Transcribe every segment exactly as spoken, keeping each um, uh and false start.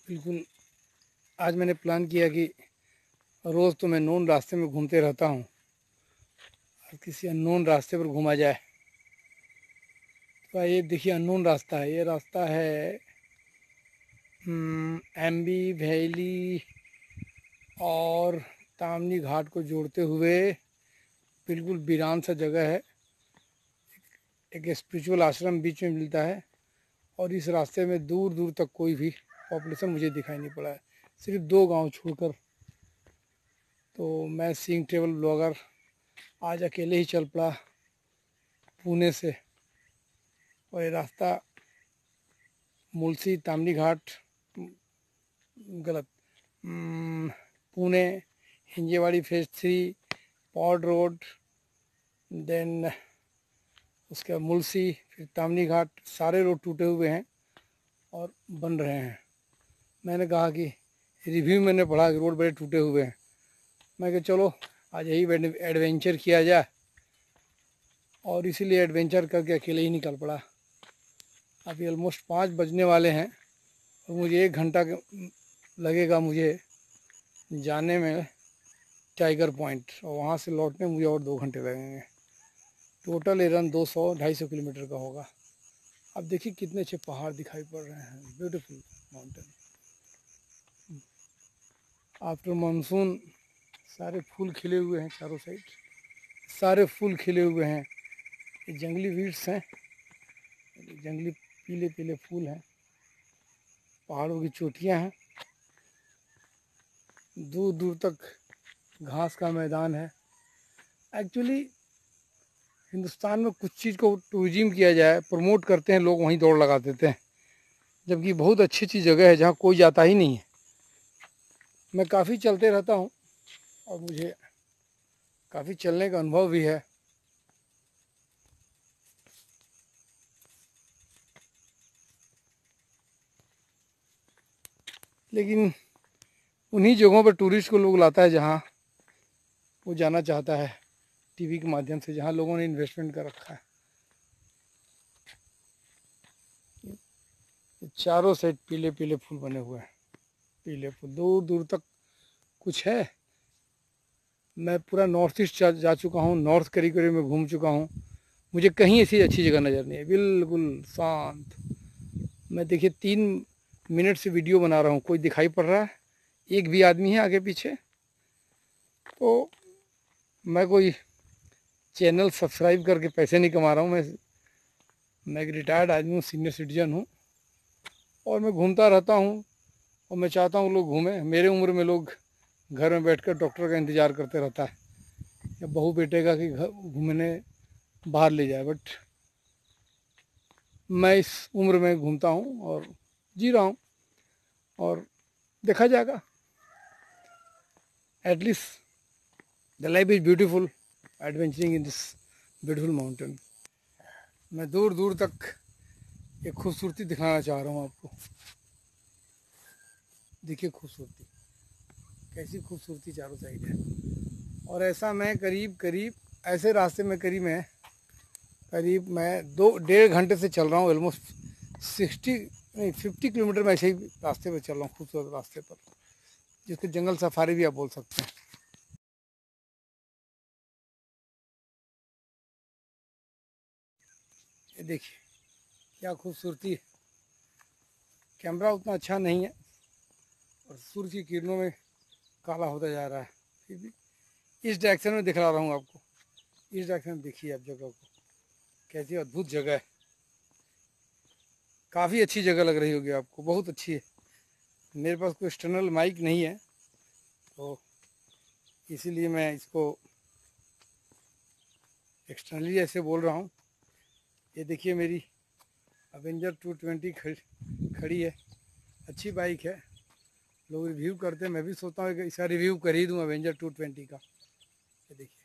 बिल्कुल। आज मैंने प्लान किया कि रोज़ तो मैं नोन रास्ते में घूमते रहता हूँ, और किसी अननोन रास्ते पर घूमा जाए। तो ये देखिए अननोन रास्ता है। ये रास्ता है एम्बी वैली और तामनी घाट को जोड़ते हुए। बिल्कुल वीरान सा जगह है। एक स्पिरिचुअल आश्रम बीच में मिलता है, और इस रास्ते में दूर दूर तक कोई भी पॉपुलेशन मुझे दिखाई नहीं पड़ा है, सिर्फ दो गांव छोड़कर। तो मैं सिंह ट्रेवल ब्लॉगर आज अकेले ही चल पड़ा पुणे से। और ये रास्ता मुलसी तामनी घाट, गलत, Pune Hinjewadi phase three, Paud road, then उसके बाद मुलसी, फिर तामनी घाट, सारे रोड टूटे हुए हैं और बन रहे हैं। मैंने कहा कि रिव्यू मैंने पढ़ा कि रोड बड़े टूटे हुए हैं। मैं कहा चलो आज यही एडवेंचर किया जाए, और इसीलिए एडवेंचर करके अकेले ही निकल पड़ा। अभी ऑलमोस्ट पाँच बजने वाले हैं, और मुझे एक घंटा लगेगा मुझे जाने में टाइगर पॉइंट, और वहाँ से लौटने में मुझे और दो घंटे लगेंगे। टोटल ये रन दो सौ ढाई सौ किलोमीटर का होगा। अब देखिए कितने अच्छे पहाड़ दिखाई पड़ रहे हैं, ब्यूटीफुल माउंटेन। आफ्टर मानसून सारे फूल खिले हुए हैं, चारों साइड सारे फूल खिले हुए हैं। ये जंगली वीड्स हैं, जंगली पीले पीले फूल हैं, पहाड़ों की चोटियां हैं, दूर दूर तक घास का मैदान है। एक्चुअली हिंदुस्तान में कुछ चीज़ को टूरिज्म किया जाए, प्रमोट करते हैं लोग, वहीं दौड़ लगा देते हैं, जबकि बहुत अच्छी अच्छी जगह है जहाँ कोई जाता ही नहीं है। मैं काफ़ी चलते रहता हूँ और मुझे काफ़ी चलने का अनुभव भी है। लेकिन उन्हीं जगहों पर टूरिस्ट को लोग लाता है जहाँ वो जाना चाहता है, टीवी के माध्यम से, जहाँ लोगों ने इन्वेस्टमेंट कर रखा है। चारों साइड पीले पीले फूल बने हुए हैं, पीले फूल दूर दूर तक कुछ है। मैं पूरा नॉर्थ ईस्ट जा, जा चुका हूँ, नॉर्थ करीब में घूम चुका हूँ, मुझे कहीं ऐसी अच्छी जगह नज़र नहीं है, बिल्कुल शांत। मैं देखिए तीन मिनट से वीडियो बना रहा हूँ, कोई दिखाई पड़ रहा है? एक भी आदमी है आगे पीछे? तो मैं कोई चैनल सब्सक्राइब करके पैसे नहीं कमा रहा हूँ। मैं मैं एक रिटायर्ड आदमी हूँ, सीनियर सिटीजन हूँ, और मैं घूमता रहता हूँ, और मैं चाहता हूँ लोग घूमें। मेरे उम्र में लोग घर में बैठकर डॉक्टर का इंतज़ार करते रहता है, या बहू बेटे का कि घर घूमने बाहर ले जाए, बट मैं इस उम्र में घूमता हूँ और जी रहा हूँ, और देखा जाएगा। At least the life is beautiful, adventuring in this beautiful mountain. मैं दूर दूर तक एक खूबसूरती दिखाना चाह रहा हूँ आपको। देखिए खूबसूरती, कैसी खूबसूरती चारों साइड है। और ऐसा मैं करीब करीब ऐसे रास्ते में करीब मैं करीब मैं दो डेढ़ घंटे से चल रहा हूँ। ऑलमोस्ट सिक्सटी नहीं फिफ्टी किलोमीटर में ऐसे ही रास्ते पर चल रहा हूँ, खूबसूरत रास्ते पर, जिसको जंगल सफारी भी आप बोल सकते हैं। ये देखिए क्या खूबसूरती है। कैमरा उतना अच्छा नहीं है, और सूर्य की किरणों में काला होता जा रहा है, फिर भी इस डायरेक्शन में दिखा रहा हूँ आपको। इस डायरेक्शन में देखिए आप जगह को, कैसी अद्भुत जगह है। काफ़ी अच्छी जगह लग रही होगी आपको, बहुत अच्छी है। मेरे पास कोई एक्सटर्नल माइक नहीं है, तो इसीलिए मैं इसको एक्सटर्नली ऐसे बोल रहा हूँ। ये देखिए मेरी अवेंजर टू ट्वेंटी खड़ी है, अच्छी बाइक है। लोग रिव्यू करते हैं, मैं भी सोचता हूँ कि इसका रिव्यू कर ही दूँ अवेंजर टू ट्वेंटी का। ये देखिए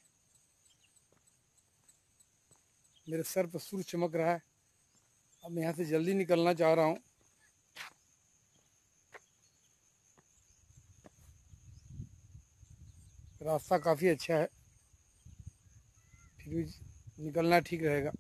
मेरे सर पर सूर्य चमक रहा है। अब मैं यहाँ से जल्दी निकलना चाह रहा हूँ। रास्ता काफ़ी अच्छा है, फिर भी निकलना ठीक रहेगा।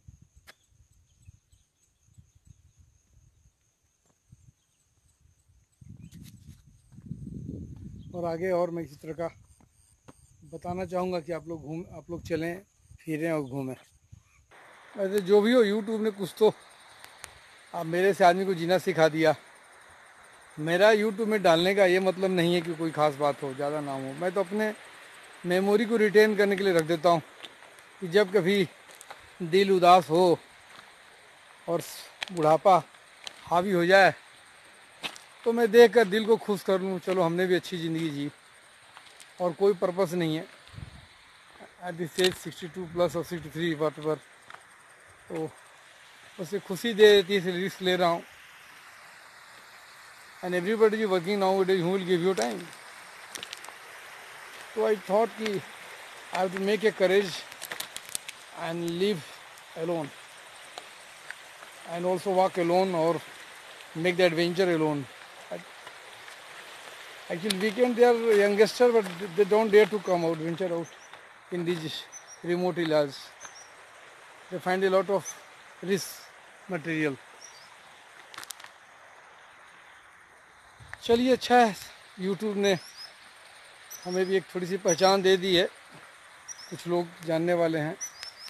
और आगे और मैं इसी तरह का बताना चाहूँगा कि आप लोग घूम आप लोग चलें फिरें और घूमें। वैसे जो भी हो, यूट्यूब ने कुछ तो अब मेरे से आदमी को जीना सिखा दिया। मेरा यूट्यूब में डालने का ये मतलब नहीं है कि कोई ख़ास बात हो, ज़्यादा नाम हो। मैं तो अपने मेमोरी को रिटेन करने के लिए रख देता हूँ कि जब कभी दिल उदास हो और बुढ़ापा हावी हो जाए तो मैं देख कर दिल को खुश कर लूँ, चलो हमने भी अच्छी ज़िंदगी जी। और कोई पर्पस नहीं है at this age sixty two plus और सिक्सटी थ्री वट पर, तो उसे खुशी दे देती है, इसलिए रिस्क ले रहा हूँ। And everybody is working now it is who will give you time. तो आई थॉट कि I have to make a courage and live alone and also walk alone or make the adventure alone. Actually weekend they are youngster but they don't dare to come out, venture out in these remote areas. They find a lot of risk material. चलिए अच्छा है, YouTube ने हमें भी एक थोड़ी सी पहचान दे दी है। कुछ लोग जानने वाले हैं,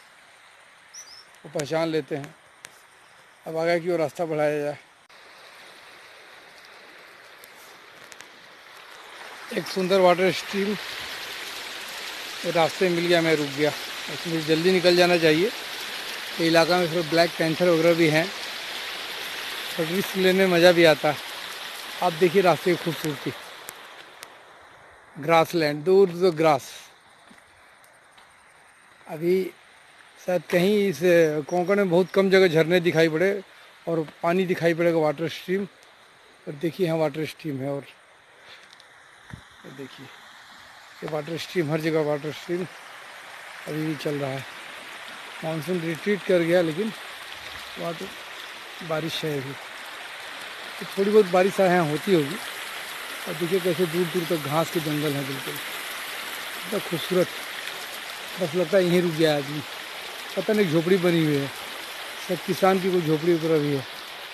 वो पहचान लेते हैं। अब आगे की ओर रास्ता बढ़ाया जाए। एक सुंदर वाटर स्ट्रीम रास्ते मिल गया, मैं रुक गया। इसमें जल्दी निकल जाना चाहिए। ये इलाका में फिर ब्लैक पैंथर वगैरह भी हैं, और रिस्क लेने में मज़ा भी आता है। आप देखिए रास्ते की खूबसूरती, ग्रास लैंड, दूर दूर ग्रास। अभी शायद कहीं इस कोंकण में बहुत कम जगह झरने दिखाई पड़े और पानी दिखाई पड़ेगा, वाटर स्ट्रीम। और देखिए यहाँ वाटर स्ट्रीम है, और देखिए ये वाटर स्ट्रीम, हर जगह वाटर स्ट्रीम अभी भी चल रहा है। मानसून रिट्रीट कर गया, लेकिन वाटर बारिश है अभी, तो थोड़ी बहुत बारिश यहाँ होती होगी। और देखिए कैसे दूर दूर तक घास के जंगल है, बिल्कुल इतना खूबसूरत। बस लगता है यहीं रुक गया आदमी। पता नहीं झोपड़ी बनी हुई है, शायद किसान की कोई झोपड़ी ऊपर भी है।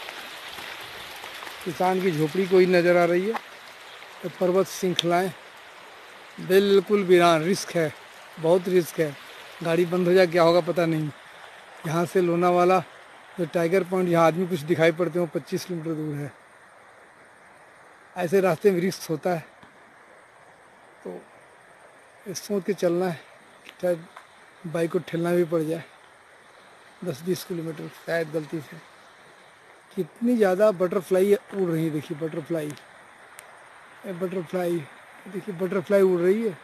किसान की झोपड़ी कोई नज़र आ रही है। तो पर्वत श्रृंखलाएँ बिल्कुल वीरान, रिस्क है, बहुत रिस्क है। गाड़ी बंद हो जाए क्या होगा पता नहीं। यहाँ से लोनावाला जो टाइगर पॉइंट, यहाँ आदमी कुछ दिखाई पड़ते हो, पच्चीस किलोमीटर दूर है। ऐसे रास्ते में रिस्क होता है, तो सोच के चलना है। शायद बाइक को ठेलना भी पड़ जाए दस बीस किलोमीटर शायद गलती से। कितनी ज़्यादा बटरफ्लाई उड़ रही है, देखिए बटरफ्लाई, बटरफ्लाई देखिए बटरफ्लाई उड़ रही है।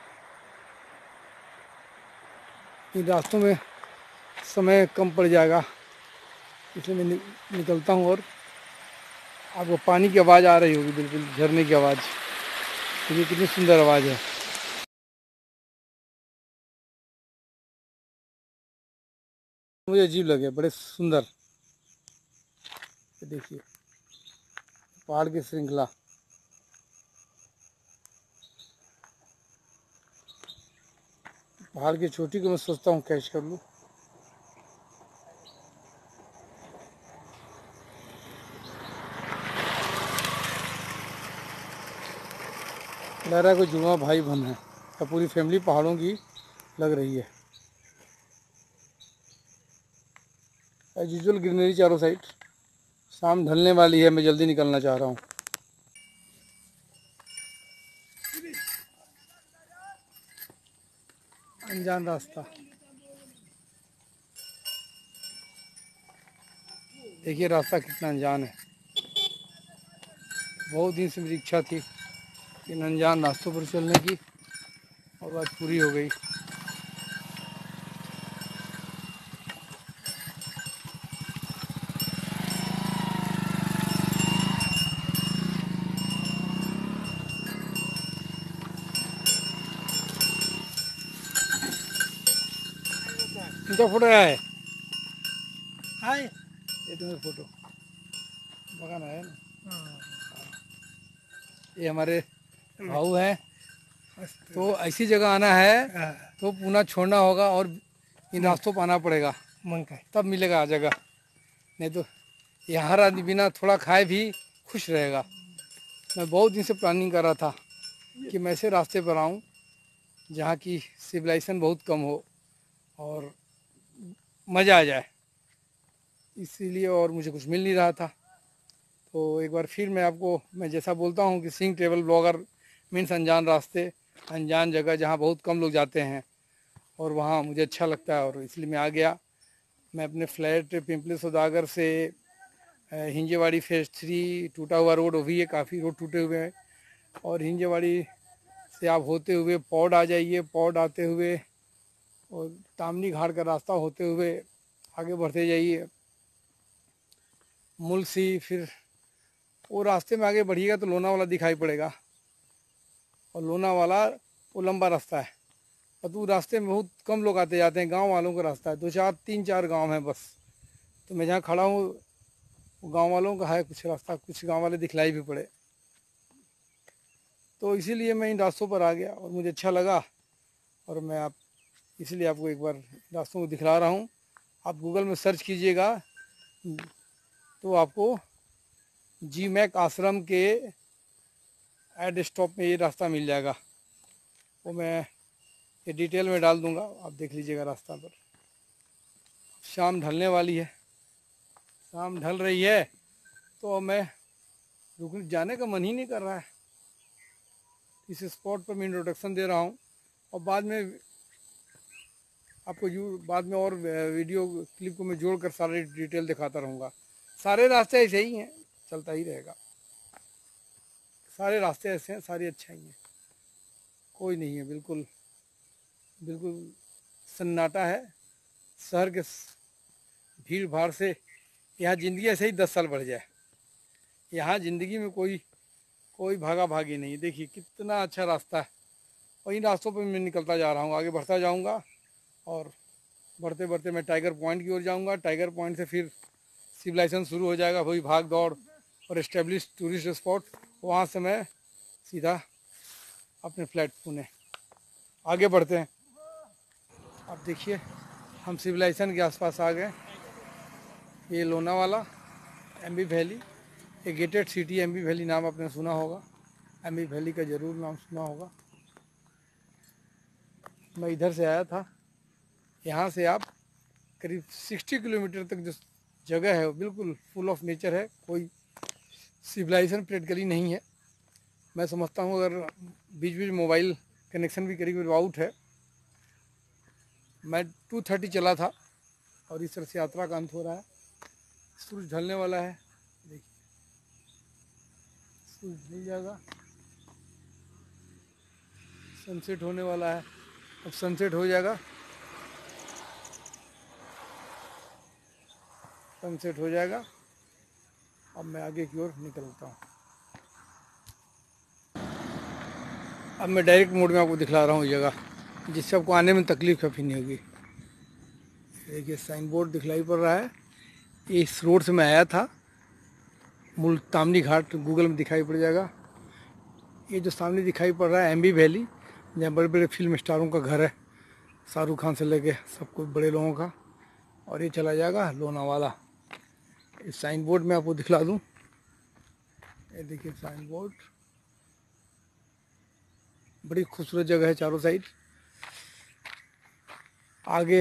इन रास्तों में समय कम पड़ जाएगा, इसलिए मैं निकलता हूँ। और आपको पानी की आवाज़ आ रही होगी, बिल्कुल झरने की आवाज़। ये कितनी सुंदर आवाज़ है। मुझे अजीब लगे, बड़े सुंदर। देखिए पहाड़ की श्रृंखला, पहाड़ की चोटी को मैं सोचता हूँ कैच कर लूँ। लग रहा है कोई जुड़वा भाई बहन है, या पूरी फैमिली पहाड़ों की लग रही है। एज यूजुअल ग्रीनरी चारों साइड। शाम ढलने वाली है, मैं जल्दी निकलना चाह रहा हूँ। अनजान रास्ता, देखिए रास्ता कितना अनजान है। बहुत दिन से मेरी इच्छा थी इन अनजान रास्तों पर चलने की, और आज पूरी हो गई। तुमका फोटो आया है? हाय, ये तुम्हारा फोटो बगान है ना। ये हमारे भाऊ हैं। तो ऐसी जगह आना है तो पूना छोड़ना होगा और इन रास्तों पर आना पड़ेगा, तब मिलेगा जगह। नहीं तो यहाँ हर आदमी बिना थोड़ा खाए भी खुश रहेगा। मैं बहुत दिन से प्लानिंग कर रहा था कि मैं ऐसे रास्ते पर आऊँ जहाँ की सिविलाइजेशन बहुत कम हो और मज़ा आ जाए, इसीलिए। और मुझे कुछ मिल नहीं रहा था, तो एक बार फिर मैं आपको, मैं जैसा बोलता हूँ कि सिंह ट्रेवल ब्लॉगर मीन्स अनजान रास्ते, अनजान जगह जहाँ बहुत कम लोग जाते हैं, और वहाँ मुझे अच्छा लगता है और इसलिए मैं आ गया। मैं अपने फ्लैट पिंपली सौदागर से हिंजेवाड़ी फेज थ्री टूटा हुआ रोड, वो भी है, काफ़ी रोड टूटे हुए हैं, और हिंजेवाड़ी से आप होते हुए पौड आ जाइए, पौड आते हुए और तामनी घाट का रास्ता होते हुए आगे बढ़ते जाइए मुलसी, फिर वो रास्ते में आगे बढ़िएगा तो लोनावाला दिखाई पड़ेगा, और लोनावाला वो लंबा रास्ता है, और तो रास्ते में बहुत कम लोग आते जाते हैं, गांव वालों का रास्ता है, दो चार तीन चार गांव हैं बस। तो मैं जहाँ खड़ा हूँ वो गांव वालों का है कुछ रास्ता, कुछ गांव वाले दिखलाई भी पड़े, तो इसीलिए मैं इन रास्तों पर आ गया और मुझे अच्छा लगा, और मैं आप इसलिए आपको एक बार रास्तों को दिखला रहा हूँ। आप गूगल में सर्च कीजिएगा तो आपको जी मैक आश्रम के एड स्टॉप में ये रास्ता मिल जाएगा, वो मैं ये डिटेल में डाल दूंगा, आप देख लीजिएगा रास्ता पर। शाम ढलने वाली है, शाम ढल रही है, तो मैं रुक जाने का मन ही नहीं कर रहा है। इस स्पॉट पर मैं इंट्रोडक्शन दे रहा हूँ, और बाद में आपको यू बाद में और वीडियो क्लिप को मैं जोड़कर सारे डिटेल दिखाता रहूँगा। सारे रास्ते ऐसे ही हैं, चलता ही रहेगा, सारे रास्ते ऐसे हैं, सारी अच्छा ही हैं, कोई नहीं है, बिल्कुल बिल्कुल सन्नाटा है। शहर के भीड़ भाड़ से यहाँ ज़िंदगी ऐसे ही दस साल बढ़ जाए। यहाँ ज़िंदगी में कोई कोई भागा भागी नहीं। देखिए कितना अच्छा रास्ता है, और इन रास्तों पर मैं निकलता जा रहा हूँ, आगे बढ़ता जाऊँगा, और बढ़ते बढ़ते मैं टाइगर पॉइंट की ओर जाऊँगा। टाइगर पॉइंट से फिर सिविलाइजेशन शुरू हो जाएगा, वही भाग दौड़ और एस्टेब्लिश टूरिस्ट स्पॉट, वहाँ से मैं सीधा अपने फ्लैट पुणे आगे बढ़ते हैं। अब देखिए हम सिविलाइजेशन के आसपास आ गए। ये लोनावाला, एम्बी वैली, ये गेटेड सिटी एम्बी वैली नाम आपने सुना होगा, एम्बी वैली का ज़रूर नाम सुना होगा। मैं इधर से आया था, यहाँ से आप करीब साठ किलोमीटर तक जो जगह है वो बिल्कुल फुल ऑफ नेचर है, कोई सिविलाइजेशन प्रैक्टिकली नहीं है। मैं समझता हूँ अगर बीच बीच मोबाइल कनेक्शन भी करीब आउट है। मैं टू थर्टी चला था और इस तरह से यात्रा का अंत हो रहा है। सूरज ढलने वाला है, देखिए सूरज ढल जाएगा, सनसेट होने वाला है, अब सनसेट हो जाएगा, सनसेट हो जाएगा। अब मैं आगे की ओर निकलता हूँ। अब मैं डायरेक्ट मोड में आपको दिखला रहा हूँ जगह, जिससे आपको आने में तकलीफ काफ़ी नहीं होगी। देखिए साइन बोर्ड दिखलाई पड़ रहा है, इस रोड से मैं आया था, मुल्तानी घाट गूगल में दिखाई पड़ जाएगा। ये जो सामने दिखाई पड़ रहा है एम्बी वैली, जहाँ बड़े बड़े फिल्म स्टारों का घर है, शाहरुख खान से लेके सब कुछ बड़े लोगों का, और ये चला जाएगा लोनावाला। इस साइन बोर्ड में आपको दिखला दूँ, ये देखिए साइन बोर्ड, बड़ी खूबसूरत जगह है चारों साइड। आगे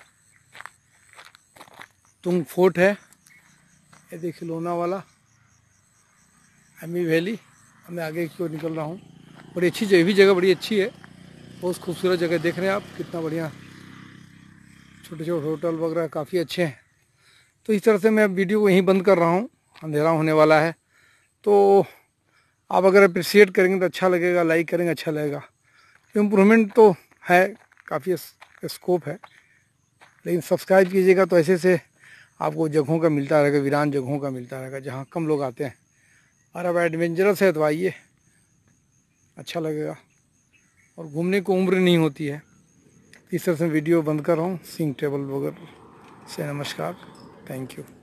तुंग फोर्ट है, ये देखिए लोनावाला, एम्बी वैली। मैं आगे की ओर निकल रहा हूँ। बड़ी अच्छी जगह, भी जगह बड़ी अच्छी है, बहुत खूबसूरत जगह। देख रहे हैं आप कितना बढ़िया, छोटे छोटे होटल वगैरह काफ़ी अच्छे हैं। तो इस तरह से मैं वीडियो को यहीं बंद कर रहा हूँ, अंधेरा होने वाला है। तो आप अगर अप्रिशिएट करेंगे तो अच्छा लगेगा, लाइक करेंगे अच्छा लगेगा। इम्प्रूवमेंट तो है, काफ़ी स्कोप है, लेकिन सब्सक्राइब कीजिएगा तो ऐसे से आपको जगहों का मिलता रहेगा, वीरान जगहों का मिलता रहेगा जहाँ कम लोग आते हैं। और अब एडवेंचरस है तो आइए, अच्छा लगेगा, और घूमने को उम्र नहीं होती है। इस तरह से वीडियो बंद कर रहा हूँ। सिंह ट्रेवल ब्लॉगर से नमस्कार, थैंक यू।